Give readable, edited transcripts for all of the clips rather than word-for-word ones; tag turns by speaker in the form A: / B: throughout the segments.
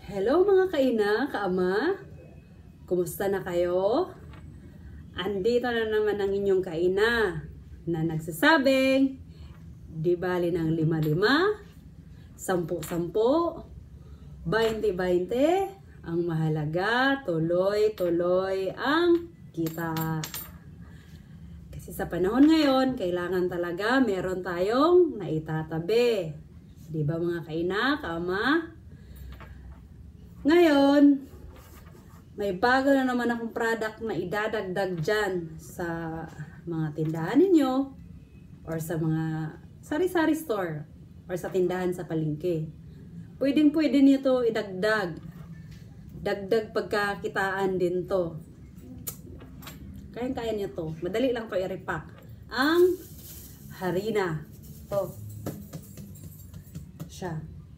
A: Hello mga kaina, kaama, kumusta na kayo? Andito na naman ang inyong kaina na nagsasabing di bali ng 5-5, 10-10, 20-20, ang mahalaga tuloy-tuloy ang kita. Kasi sa panahon ngayon, kailangan talaga meron tayong naitatabi. Di ba mga kaina, kaama? Ngayon, may bago na naman akong product na idadagdag dyan sa mga tindahan ninyo or sa mga sari-sari store or sa tindahan sa palengke. Pwedeng-pwede niyo to idagdag. Dagdag pagkakitaan din to. Kayang-kaya niyo to. Madali lang to i-repack. Ang harina. To. Siya.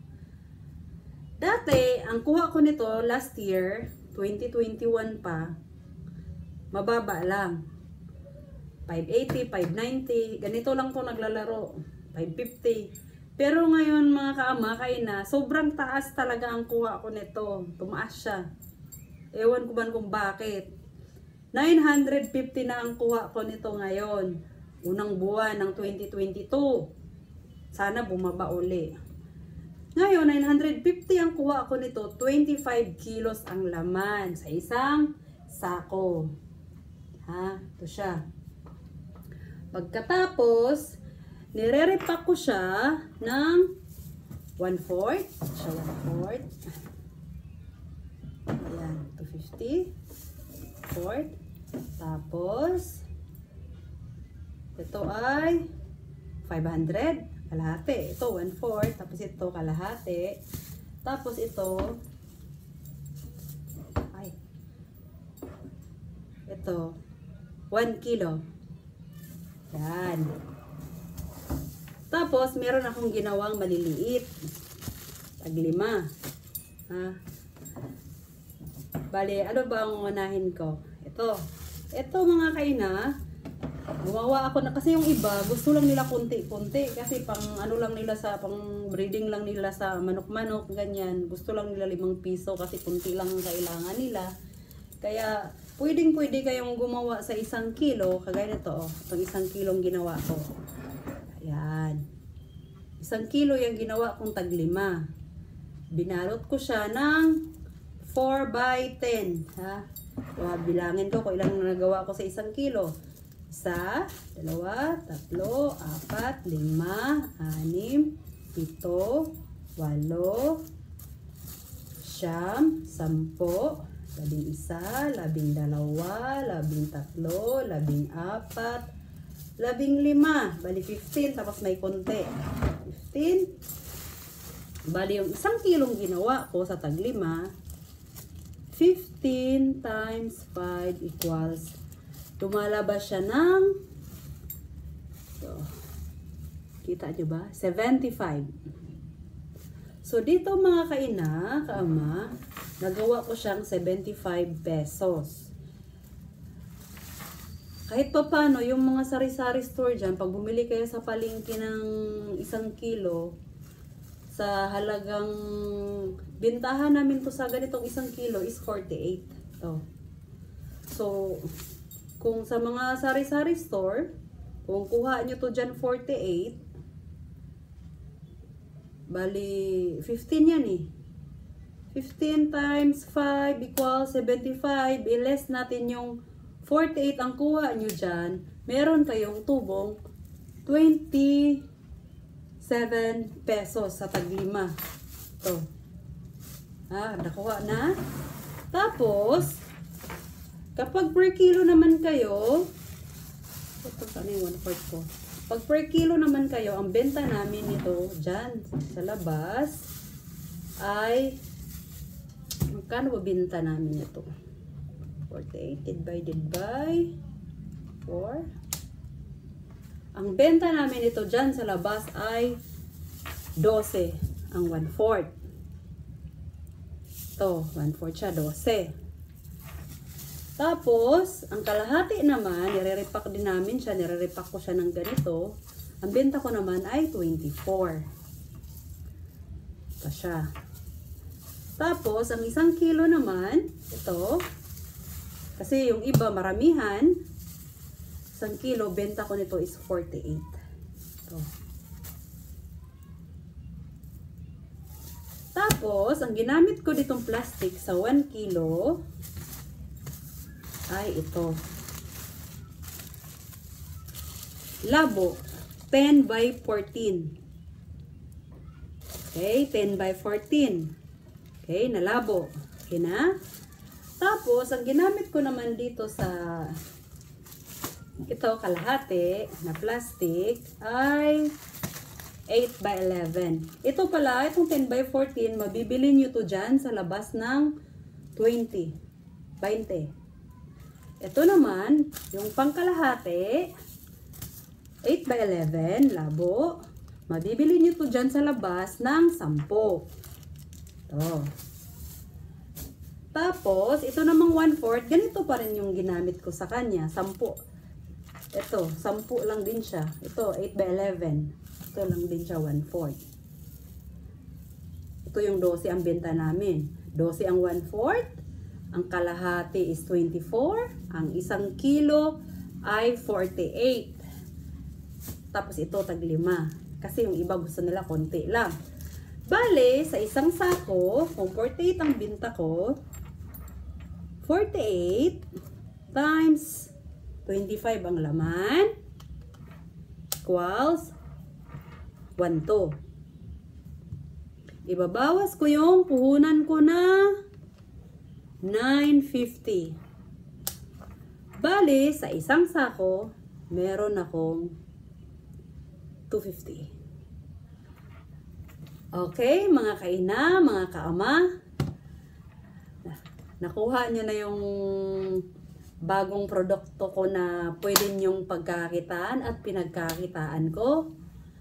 A: Dati, ang kuha ko nito last year, 2021 pa, mababa lang. 580, 590, ganito lang po naglalaro. 550. Pero ngayon mga kaama, kaina, sobrang taas talaga ang kuha ko nito. Tumaas siya. Ewan ko ba kung bakit. 950 na ang kuha ko nito ngayon. Unang buwan ng 2022. Sana bumaba uli. Ngayon, 950 ang kuha ko nito, 25 kilos ang laman sa isang sako. Ha? Ito siya. Pagkatapos, nire-repack ko siya ng 1/4. Siya 1/4. Ayan, 250. 4. Tapos, ito ay 500. Kalahati. Ito, 1/4. Tapos ito, kalahati. Tapos ito, ito, 1 kilo. Yan. Tapos, meron akong ginawang maliliit. Tag-5. Ha? Bale, ano ba ang unahin ko? Ito. Ito mga kaina, gumawa ako na kasi yung iba gusto lang nila kunti-kunti kasi pang ano lang nila sa pang breeding lang nila sa manok-manok ganyan, gusto lang nila 5 piso kasi kunti lang ang kailangan nila. Kaya pwedeng-pwede kayong gumawa sa 1 kilo kagaya nito oh, itong 1 kilong ginawa ko. Ayan. 1 kilo yung ginawa kong tag-5. Binalot ko siya ng 4x10, ha? So, bilangin ko kung ilang nagawa ko sa 1 kilo. 1, 2, 3, 4, 5, 6, 7, 8, 8, 10, 11, 12, 13, 14, 15, bali 15, tapos may konti. 15, bali yung 1 kilong ginawa ko sa tag-5, 15 times 5 equals, tumalabas siya ng, so, kita nyo ba? 75. So, dito mga kaina, kaama, nagawa ko siyang 75 pesos. Kahit pa paano, yung mga sari-sari store dyan, pag bumili kayo sa palengke ng 1 kilo, sa halagang, bintahan namin to sa ganitong 1 kilo is 48. To. So, kung sa mga sari-sari store, kung kuha nyo to dyan 48, bali 15 yan eh. 15 times 5 equals 75. I-less natin yung 48 ang kuha nyo dyan. Meron kayong tubong 27 pesos sa tag-5. Ito. Ha, nakuha na. Tapos, kapag per kilo naman kayo, ito sana yung 1/4 ko. Pag per kilo naman kayo, ang benta namin nito dyan sa labas ay, magkano ba benta namin ito? 48 divided by 4. Ang benta namin ito dyan sa labas ay 12 ang 1/4. Ito, 1/4 siya, 12. Tapos, ang kalahati naman, nire-repack din namin siya, nire-repack ko siya ng ganito. Ang benta ko naman ay 24. Ito siya. Tapos, ang 1 kilo naman, ito, kasi yung iba maramihan, 1 kilo, benta ko nito is 48. Ito. Tapos, ang ginamit ko ditong plastic sa 1 kilo ay ito. Labo, 10 by 14. Okay, 10 by 14. Okay, nalabo. Okay na? Tapos, ang ginamit ko naman dito sa ito, kalahati na plastic ay 8 by 11. Ito pala, itong 10 by 14, mabibili nyo to dyan sa labas ng 20. Ito naman, yung pangkalahati, 8 by 11, labo. Mabibili nyo to dyan sa labas ng 10. Ito. Tapos, ito namang 1/4, ganito pa rin yung ginamit ko sa kanya, 10. Ito, 10 lang din siya. Ito, 8 by 11. Ito lang din siya, 1/4. Ito yung 12 ang benta namin. 12 ang 1/4. Ang kalahati is 24. Ang 1 kilo ay 48. Tapos ito, tag 5. Kasi yung iba gusto nila konti lang. Bale, sa isang sako, kung 48 ang binta ko, 48 times 25 ang laman equals 1/2. Ibabawas ko yung puhunan ko na 950. Bali, sa isang sako, meron akong 250. Okay, mga kaina, mga kaama, nakuha nyo na yung bagong produkto ko na pwede nyong pagkakitaan at pinagkakitaan ko.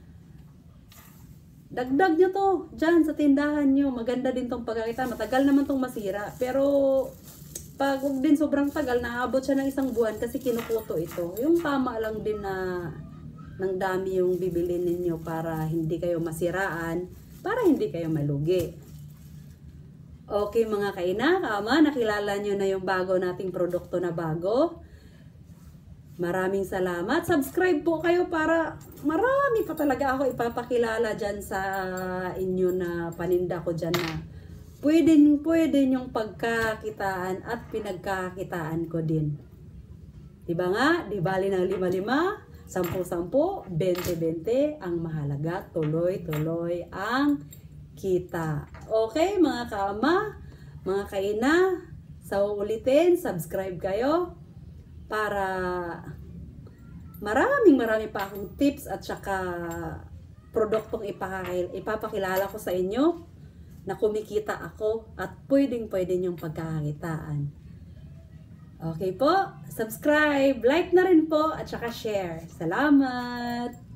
A: Dagdag nyo to dyan sa tindahan nyo. Maganda din tong pagkakitaan. Matagal naman tong masira. Pero pag din sobrang tagal, naabot siya ng 1 buwan kasi kinukuto ito. Yung tama lang din na ng dami yung bibili ninyo para hindi kayo masiraan, para hindi kayo malugi. Okay mga kaina, kaama, nakilala nyo na yung bago nating produkto na bago. Maraming salamat. Subscribe po kayo para marami pa talaga ako ipapakilala dyan sa inyo na paninda ko dyan na pwede nyong pagkakitaan at pinagkakitaan ko din. Diba nga? Di bali ng 5-5, 10-10, 20-20, ang mahalaga, tuloy-tuloy ang kita. Okay, mga kaama, mga kaina, sa uulitin, subscribe kayo para marami pa akong tips at saka produktong ipapakilala ko sa inyo na kumikita ako at pwede niyong pagkakakitaan. Okay po, subscribe, like na rin po at saka share. Salamat!